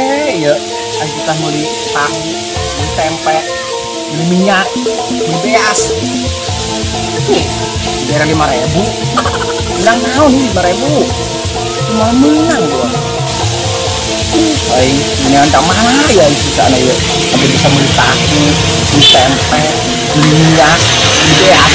ya. Kita beli tahu, beli tempe, beli minyak, beli beas. Daerah 5.000. Bilang naon nih 5.000. Cuma menang gua. Aing dengan mana ya di sana ya. Sampai bisa beli tahu, beli tempe, beli minyak, beli beas.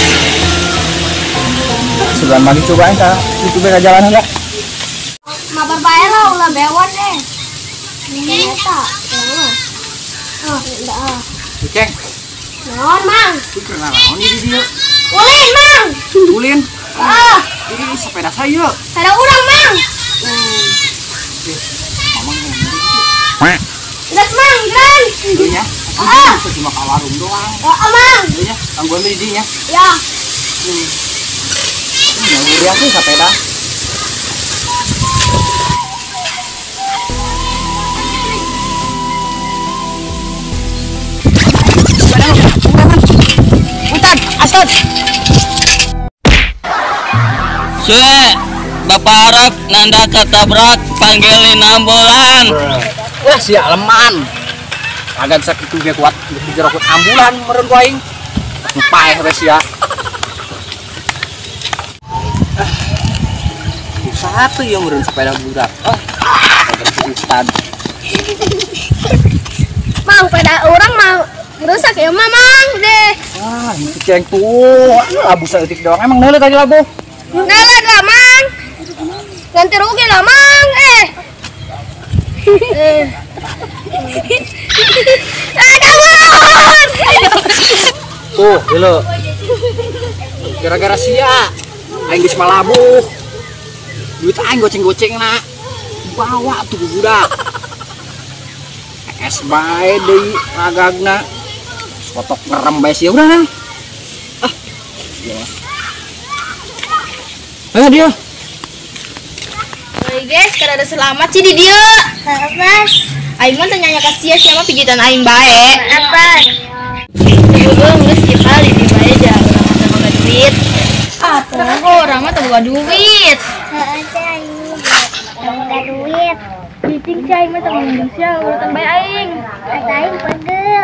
Sebulan lagi cobain kah? Itu beda jalan enggak? Mabar bae lah ulah bewon deh. Ini eta. Oh, enggak. Ceng. Naon, Mang? Itu kenal naon di dia? Ulin, Mang. Ulin. Ini sepeda saya. Sepeda urang, Mang. Mamang yang Gas, Mang, jalan. itu ya. Aku cuma ke warung doang. Mang. Itu ya, tangguan di dinya. Ya. Yang dia sih sepeda. Asal. Sue, Bapak Arab nanda ketabrak panggilin ambulan. Wah, si aleman. Agak sakit juga kuat dijerokut ambulan meureun ku aing. Paeh we sia. Usaha tuh yang meureun sepeda budak. Ustad. Mang, sepeda urang mau rusak ya, Mamang deh. Wah, itu ceng tuh. Labu saeutik doang. Emang neuleuh tadi labu? Neuleuh lah, Mang. Ganti rugi lah, Mang. Tuh, dulu. Gara-gara sia. Aing geus malabuh. Duit aing goceng-goceng na. Bawa tuh budak. Es bae deui ragagna. Kotok ngerem bae sia udah nah. Ayo dia. Oi guys, kada ada selamat sih di dia. Apa? Aing mah tanya ka sia siapa pijitan aing bae. Apa? Belum geus kita di bae aja urang mah boga duit. Apa? Urang mah teu boga duit. Heeh, aing boga duit. Cicing si aing mah teu ngundung sia urutan bae aing. Aing pegel.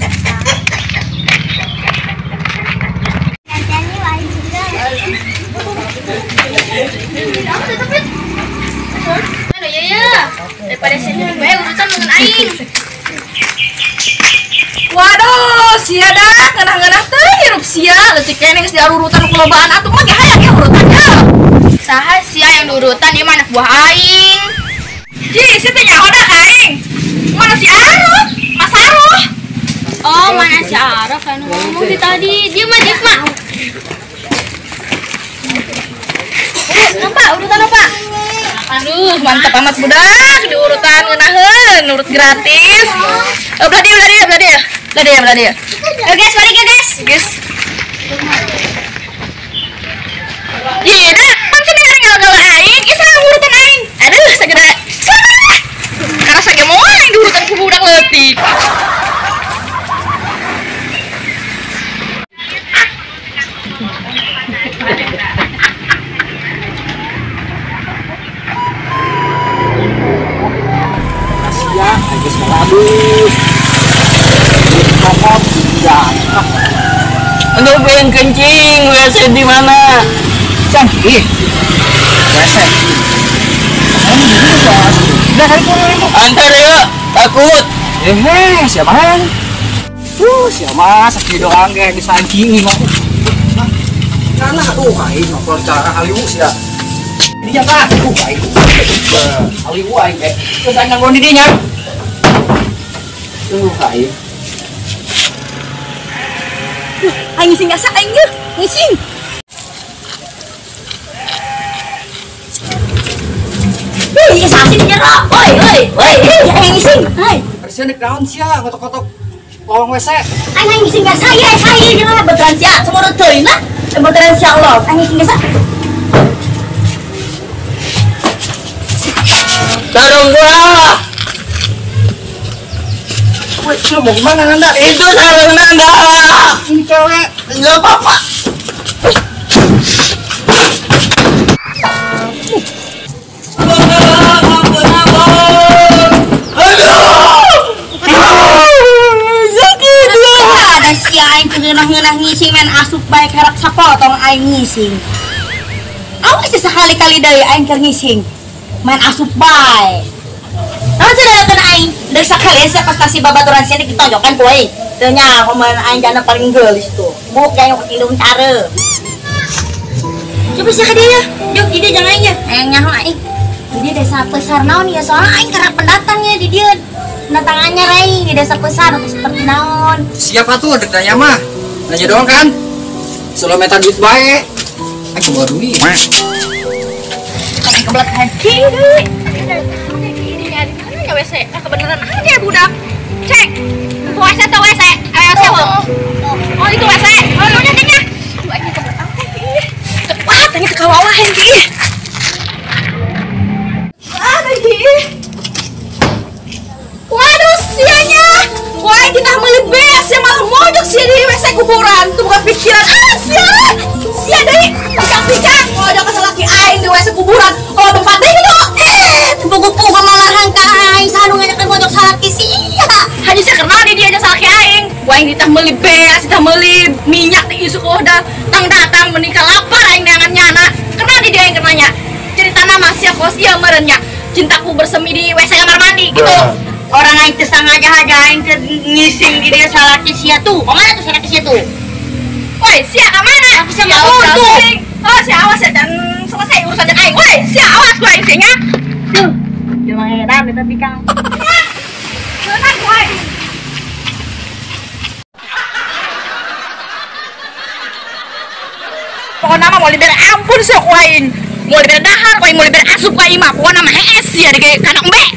Mana ya? Daripada sini bae urusan dengan aing. Waduh, sia dah ngeunah-ngeunah teh hirup sia, leutik keneh geus diurutan ku lobaan atuh mah ge hayang ya urutannya. Saha sia yang diurutan ieu mah anak buah aing. Ji, si teh nyaho dah ka aing. Mana si Aruh? Mas Aruh. Oh, mana si Araf kan ngomong di tadi. Dia mah. Apa urutan apa? Aduh, mantap amat budak di urutan ngeunaheun, urut gratis. Belah dia. Guys, balik ya guys. Guys. Iya dah, kan sini galau-galau aing, geus urutan aing. Aduh, sagede. Karena sage moal yang diurutan ku budak leutik. Sia, aing geus malabuh. Kokot budak. Untuk pengen kencing, WC di mana? Canggih. WC. Udah hari ini. Antar ya, takut. Siapa yang? Siapa sakit doang kayak disancingi mah. Karena tuh kain ngopol cara Hollywood ya. Dia kan tuh kain. Hollywood aing teh. Terus aing nganggo di dinya. Tuh kain. Aing ngisi ngasa aing ge, ngising. Ih, sasin jerok. Woi, aing ngising. Hai. Harusnya nek daun sia kotok-kotok lowong WC. Aing ngising gak saya jeung beneran sia. Semua teuing lah. Beneran sia Allah. Aing ngising gak sa. Sarung gua. Woi, lu mau gimana Nanda? Itu sarung Nanda. Ini cewek. Enggak apa-apa. Aduh. baik harap sapotong aing ngising. Awas sih sekali-kali dari aing keur ngising. Main asup bae. Naon sih datang aing? Dari sekali saya prestasi babaturan sini ditonjokkan ku aing. Teu nya pemain aing jana paling geulis tuh. Buk jang indung cara. Coba sih ka dia. Jok di dia jangan aing ya. Aing nyaho aing. Di desa besar naon ya soalnya aing karena pendatangnya di dia. Pendatangannya Rai di desa besar seperti naon. Siapa tuh dek nanya mah? Nanya doang kan? Selalu minta duit baik. Aku bawa duit. Tapi kebelet hati deh. Ya WC, kebeneran aja budak. Cek. Itu WC atau WC? WC oh itu WC. Oh udah deh. Wah, tanya ke kawawahan ki. Lagi. Waduh, sianya. Wah, kita melibes ya malah mojok sih di WC kuburan. Itu bukan pikiran. Sia deui. Picak-picak mojok ke salaki aing di WC kuburan. Oh, tempat deui itu. Pugu-pugu malarang ka aing sanu ngajakeun mojok salaki sia. Hanya saya kenal dia aja salaki aing. Wah, yang ditah meuli beas, ditah meuli minyak di isu udah datang menikah lapar aing neangan nyana. Kenal dia yang kenanya. Cerita nama siapa sia merenya. Cintaku bersemi di WC kamar mandi gitu. Orang aing teu sangaja-haja aing keur ngising di dia salaki sia tuh. Kemana tuh salaki sia tuh? Woi, sia ka mana? Sia Ya untung. Oh, sia awas ya dan selesai urusan aing. Woi, sia awas gua aing nya. Tuh. Jelema edan eta pikang. Benar gua aing. Pokoknya mah mau liber ampun sok aing. Mau liber dahar, mau liber asup ka imah. Pokoknya mah hees ya di kayak kanak mbek.